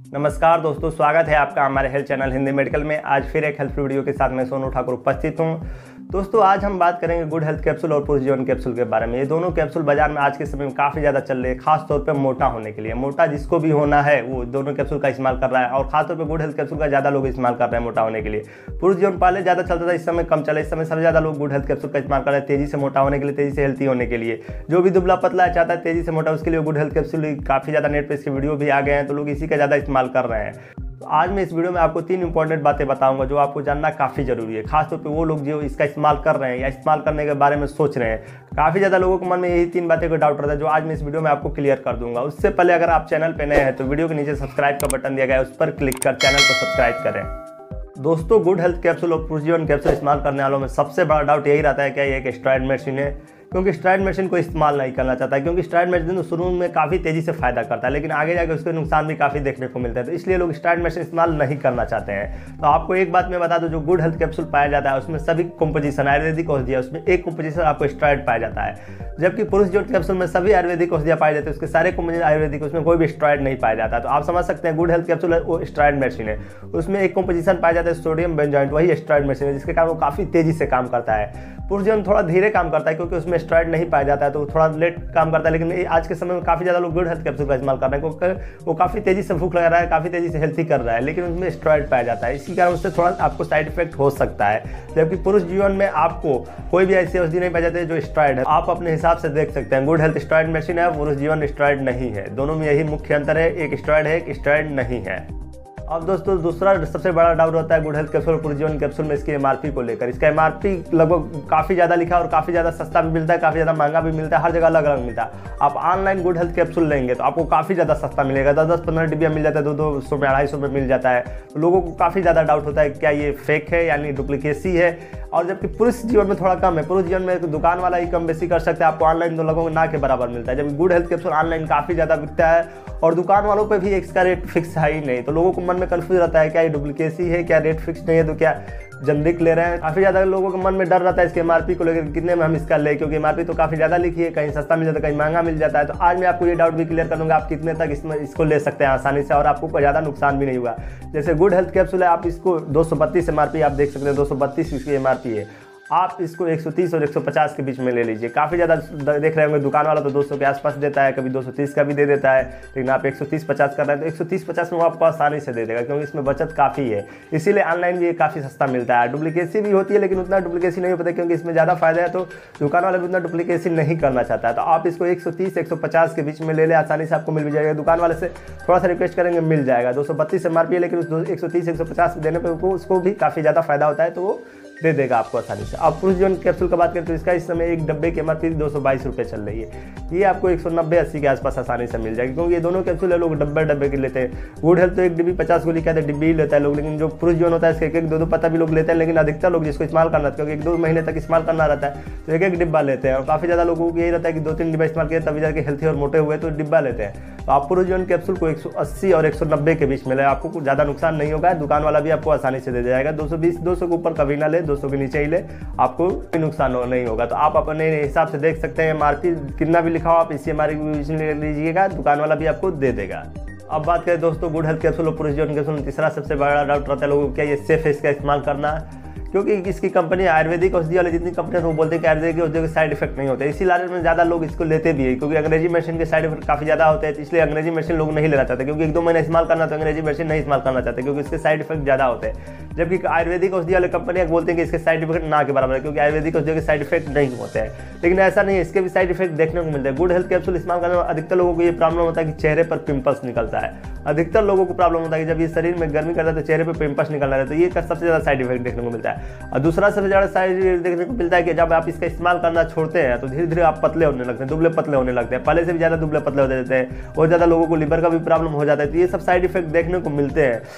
नमस्कार दोस्तों, स्वागत है आपका हमारे हेल्थ चैनल हिंदी मेडिकल में। आज फिर एक हेल्थ वीडियो के साथ मैं सोनू ठाकुर उपस्थित हूं। दोस्तों, आज हम बात करेंगे गुड हेल्थ कैप्सूल और पुरुष जीवन कैप्सूल के बारे में। ये दोनों कैप्सूल बाजार में आज के समय में काफ़ी ज़्यादा चल रहे हैं, खासतौर पर मोटा होने के लिए। मोटा जिसको भी होना है वो दोनों कैप्सूल का इस्तेमाल कर रहा है और खासतौर पर गुड हेल्थ कैप्सूल का ज़्यादा लोग इस्तेमाल कर रहे हैं मोटा होने के लिए। पुरुष जीवन पहले ज़्यादा चलता था, इस समय कम चला। इस समय सबसे ज़्यादा लोग गुड हेल्थ कैप्सूल का इस्तेमाल कर रहे हैं तेज़ी से मोटा होने के लिए, तेज़ी से हेल्थी होने के लिए। जो भी दुबला पतला चाहता है तेज़ी से मोटा, उसके लिए गुड हेल्थ कैप्सूल काफ़ी ज़्यादा नेट पर इसके वीडियो भी आ गए हैं, तो लोग इसी का ज़्यादा इस्तेमाल कर रहे हैं। तो आज मैं इस वीडियो में आपको 3 इंपॉर्टेंट बातें बताऊंगा जो आपको जानना काफ़ी ज़रूरी है, खासतौर पे वो लोग जो इसका इस्तेमाल कर रहे हैं या इस्तेमाल करने के बारे में सोच रहे हैं। काफ़ी ज़्यादा लोगों के मन में यही 3 बातें का डाउट रहता है, जो आज मैं इस वीडियो में आपको क्लियर कर दूंगा। उससे पहले अगर आप चैनल पर नए हैं तो वीडियो के नीचे सब्सक्राइब का बटन दिया गया है, उस पर क्लिक कर चैनल को सब्सक्राइब करें। दोस्तों, गुड हेल्थ कैप्सूल और पुरुष जीवन कैप्सूल इस्तेमाल करने वालों में सबसे बड़ा डाउट यही रहता है कि ये एक स्टेरॉइड मेडिसिन है, क्योंकि स्टेरॉइड मेडिसिन को इस्तेमाल नहीं करना चाहता है। क्योंकि स्टेरॉइड मेडिसिन तो शुरू में काफ़ी तेज़ी से फायदा करता है, लेकिन आगे जाकर उसके नुकसान भी काफ़ी देखने को मिलता है, तो इसलिए लोग स्टेरॉइड मेडिसिन इस्तेमाल नहीं करना चाहते हैं। तो आपको एक बात मैं बता दूं, जो गुड हेल्थ कैप्सूल पाया जाता है उसमें सभी कंपोजिशन आयुर्वेदिक औषधियाँ, उसमें एक कंपोजिशन आपको स्टेरॉइड पाया जाता है। जबकि पुरुष जीवन कैप्सूल में सभी आयुर्वेदिक औषधियाँ पाई जाती है, उसके सारे कंपोजिशन आयुर्वेदिक, उसमें कोई भी स्टेरॉइड नहीं पाया जाता। तो आप समझ सकते हैं गुड हेल्थ कैप्सूल वो स्टेरॉइड मेडिसिन है। उसमें एक कंपोजिशन पाया जाता है सोडियम बेंजोएट, वही स्टेरॉइड मेडिसिन है, जिसके कारण वो काफ़ी तेज़ी से काम करता है। पुरुष जीवन थोड़ा धीरे काम करता है क्योंकि उसमें स्टेरॉइड नहीं पाया जाता है, तो थोड़ा लेट काम करता है। लेकिन आज के समय में काफ़ी ज़्यादा लोग गुड हेल्थ कैप्सूल का इस्तेमाल कर रहे हैं, क्योंकि वो काफ़ी तेज़ी से भूख लगा रहा है, काफ़ी तेज़ी से हेल्थी कर रहा है, लेकिन उसमें स्टेरॉइड पाया जाता है। इसी कारण उससे थोड़ा आपको साइड इफेक्ट हो सकता है। जबकि पुरुष जीवन में आपको कोई भी ऐसी औषधि नहीं पाई जाती है जो स्टेरॉइड है। आप अपने हिसाब से देख सकते हैं, गुड हेल्थ स्टेरॉइड मेडिसिन है, पुरुष जीवन स्टेरॉइड नहीं है। दोनों में यही मुख्य अंतर है, एक स्टेरॉइड है, एक स्टेरॉइड नहीं है। अब दोस्तों, दूसरा सबसे बड़ा डाउट होता है गुड हेल्थ कैप्सूल और पुरुष जीवन कैप्सूल में इसकी एमआरपी को लेकर। इसका एमआरपी लगभग काफ़ी ज़्यादा लिखा है और काफ़ी ज़्यादा सस्ता भी मिलता है, काफ़ी ज़्यादा महंगा भी मिलता है, हर जगह अलग अलग मिलता है। आप ऑनलाइन गुड हेल्थ कैप्सूल लेंगे तो आपको काफ़ी ज़्यादा सस्ता मिलेगा, 10-15 डिब्बिया मिल जाता है, 200 में 250 में मिल जाता है। तो लोगों को काफ़ी ज़्यादा डाउट होता है क्या ये फेक है, यानी डुप्लीकेसी है। और जबकि पुरुष जीवन में थोड़ा कम है, पुरुष जीवन में दुकान वाला ही कम बेसी कर सकते हैं, आपको ऑनलाइन तो लगभग ना के बराबर मिलता है। जबकि गुड हेल्थ कैप्सूल ऑनलाइन काफ़ी ज़्यादा बिकता है और दुकान वालों पे भी इसका रेट फिक्स है ही नहीं। तो लोगों को मन में कंफ्यूज रहता है क्या ये डुप्लीकेसी है, क्या रेट फिक्स नहीं है, तो क्या जनरिक ले रहे हैं। काफ़ी ज़्यादा लोगों के मन में डर रहता है इसके एमआरपी को लेकर, कितने में हम इसका ले, क्योंकि एमआरपी तो काफ़ी ज़्यादा लिखी है, कहीं सस्ता मिल जाता है, कहीं महंगा मिल जाता है। तो आज मैं आपको ये डाउट भी क्लियर कर दूंगा आप कितने तक इसको ले सकते हैं आसानी से और आपको कोई ज़्यादा नुकसान भी नहीं होगा। जैसे गुड हेल्थ कैप्सूल है, आप इसको 232 एमआरपी आप देख सकते हैं, 232 इसकी एमआरपी है। आप इसको 130 और 150 के बीच में ले लीजिए। काफ़ी ज़्यादा देख रहे होंगे दुकान वाला तो 200 के आसपास देता है, कभी 230 का भी दे देता है, लेकिन आप 130-50 कर रहे हैं तो 130-50 में वो आपको आसानी से दे देगा, क्योंकि इसमें बचत काफ़ी है। इसीलिए ऑनलाइन भी ये काफ़ी सस्ता मिलता है। डुप्लीकेसी भी होती है, लेकिन उतना डुप्लीकेसी नहीं हो पाता, क्योंकि इसमें ज़्यादा फायदा है, तो दुकान वाला भी उतना डुप्लीकेसी नहीं करना चाहता है। तो आप इसको 130-150 के बीच में ले लें, आसानी से आपको मिल भी जाएगा। दुकान वाले से थोड़ा सा रिक्वेस्ट करेंगे मिल जाएगा। 232 एमआरपी है, लेकिन उस 130-150 देने पर उसको भी काफ़ी ज़्यादा फायदा होता है, तो वो दे देगा आपको आसानी से। अब पुरुष जीवन कैप्सूल का बात करें तो इसका इस समय एक डब्बे की एमआरपी 222 रुपये चल रही है। ये आपको 190-80 के आसपास आसानी से मिल जाएगी, क्योंकि ये दोनों कैप्सूल है, लोग डब्बे के लेते हैं। गुड हेल्थ तो एक डिब्बी 50 गोली कहते हैं, डिब्बी ही लेता है लोग, लेकिन जो पुरुष जीवन होता है इसके 1-2 पत्ता भी लोग लेते हैं। लेकिन अधिकतर लोग जिसको इस्तेमाल करना है, क्योंकि 1-2 महीने तक इस्तेमाल करना रहता है, तो एक डिब्बा लेते हैं। और काफ़ी ज़्यादा लोगों को यही रहता है कि 2-3 डिब्बा इस्तेमाल किया तभी जाके हेल्थी और मोटे हुए, तो डिब्बा लेते हैं। तो आप पुरुष जीवन कैप्सूल को 180 और 190 के बीच में ले, आपको कुछ ज़्यादा नुकसान नहीं होगा। दुकान वाला भी आपको आसानी से दे जाएगा। 220-200 के ऊपर कभी ना ले, 200 के नीचे ही ले, आपको कोई नुकसान नहीं होगा। तो आप अपने हिसाब से देख सकते हैं, एमआरपी कितना भी लिखा हो आप इसी एमआरपी ले लीजिएगा, दुकान वाला भी आपको दे देगा। अब बात करें दोस्तों गुड हेल्थ कैप्सूल और पुरुष जीवन कैप्सूल, तीसरा सबसे बड़ा डाउट रहता है लोगों को, क्या ये सेफ है इसका इस्तेमाल करना। क्योंकि इसकी कंपनी आयुर्वेदिक औषधि वाली जितनी कंपनियां वो बोलते हैं कि आयुर्वेदिक औषधि के साइड इफेक्ट नहीं होते, इसीलिए में ज़्यादा लोग इसको लेते भी है, क्योंकि अंग्रेजी मेडिसिन के साइड इफेक्ट काफ़ी ज़्यादा होते हैं। इसलिए अंग्रेजी मेडिसिन लोग नहीं लेना चाहते, क्योंकि 1-2 महीने इस्तेमाल करना तो अंग्रेजी मेडिसिन नहीं इस्तेमाल करना चाहते, क्योंकि इसके साइड इफेक्ट ज़्यादा होते हैं। जबकि आयुर्वेदिक औषधि वाले कंपनियां बोलते हैं कि इसके साइड इफेक्ट ना के बराबर है, क्योंकि आयुर्वेदिक औषधि के साइड इफेक्ट नहीं होते हैं। लेकिन ऐसा नहीं है, इसके भी साइड इफेक्ट देखने को मिलते हैं। गुड हेल्थ कैप्सूल इस्तेमाल करने में अधिकतर लोगों को ये प्रॉब्लम होता है कि चेहरे पर पिंपल्स निकलता है। अधिकतर लोगों को प्रॉब्लम होता है कि जब ये शरीर में गर्मी करता है तो चेहरे पर पिंपल्स निकलना है, तो ये सबसे ज़्यादा साइड इफेक्ट देखने को मिलता है। और दूसरा सबसे ज़्यादा साइड देखने को मिलता है कि जब आप इसका इस्तेमाल करना छोड़ते हैं तो धीरे धीरे आप पतले होने लगते हैं, दुबले पतले होने लगते हैं, पहले से भी ज़्यादा दुबले पतले हो जाते हैं, और ज़्यादा लोगों को लीवर का भी प्रॉब्लम हो जाता है। तो ये सब साइड इफेक्ट देखने को मिलते हैं।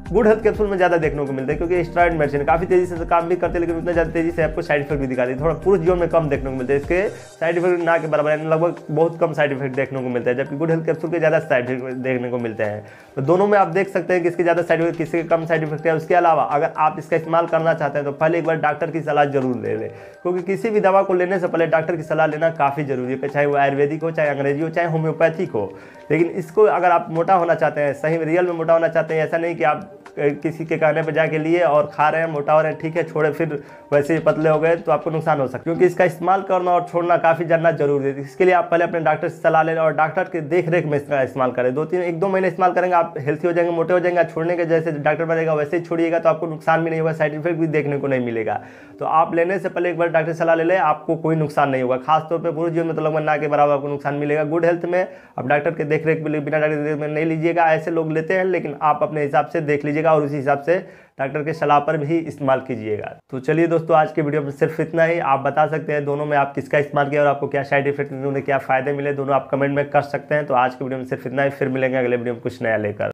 गुड हेल्थ कैप्सूल में ज़्यादा देखने को मिलता है, क्योंकि स्टेरॉइड मेडिसिन काफ़ी तेजी से काम भी करते हैं, लेकिन उतना ज़्यादा तेजी से आपको साइड इफेक्ट भी दिखाती है। थोड़ा पुरुष जीवन में कम देखने को मिलता है, इसके साइड इफेक्ट ना के बराबर है, लगभग बहुत कम साइड इफेक्ट देखने को मिलता है, जबकि गुड हेल्थ कैप्सूल के ज़्यादा साइड इफेक्ट देखने को मिलते हैं। तो दोनों में आप देख सकते हैं कि इसके ज़्यादा साइड इफेक्ट, किसी के कम साइड इफेक्ट है। उसके अलावा अगर आप इसका इस्तेमाल करना चाहते हैं तो पहले एक बार डॉक्टर की सलाह जरूर ले लें, क्योंकि किसी भी दवा को लेने से पहले डॉक्टर की सलाह लेना काफ़ी जरूरी है, चाहे वो आयुर्वेदिक हो, चाहे अंग्रेजी हो, चाहे होम्योपैथिक हो। लेकिन इसको अगर आप मोटा होना चाहते हैं, सही रियल में मोटा होना चाहते हैं, ऐसा नहीं कि आप किसी के कहने पर जाके लिए और खा रहे हैं, मोटा हो रहे हैं, ठीक है, छोड़े, फिर वैसे ही पतले हो गए, तो आपको नुकसान हो सकता है। क्योंकि इसका इस्तेमाल करना और छोड़ना काफ़ी जानना जरूरी है। इसके लिए आप पहले अपने डॉक्टर से सलाह लें और डॉक्टर के देख रेख में इसका इस्तेमाल करें। 1-2 महीने इस्तेमाल करेंगे, आप हेल्थी हो जाएंगे, मोटे हो जाएंगे। छोड़ने के जैसे डॉक्टर बताएगा वैसे ही छोड़िएगा, तो आपको नुकसान भी नहीं होगा, साइड इफेक्ट भी देखने को नहीं मिलेगा। तो आप लेने से पहले एक बार डॉक्टर से सलाह ले लें, आपको कोई नुकसान नहीं होगा। खासतौर पर पुरुष जीवन में तो लगभग ना के बराबर आपको नुकसान मिलेगा। गुड हेल्थ में आप डॉक्टर के देख रेख बिना डॉक्टर के देख में नहीं लीजिएगा, ऐसे लोग लेते हैं, लेकिन आप अपने हिसाब से देख लीजिएगा और उसी हिसाब से डॉक्टर के सलाह पर भी इस्तेमाल कीजिएगा। तो चलिए दोस्तों, आज के वीडियो में सिर्फ इतना ही। आप बता सकते हैं दोनों में आप किसका इस्तेमाल किया और आपको क्या साइड इफेक्ट, उन्हें क्या फायदे मिले, दोनों आप कमेंट में कर सकते हैं। तो आज के वीडियो में सिर्फ इतना ही, फिर मिलेंगे अगले वीडियो में कुछ नया लेकर।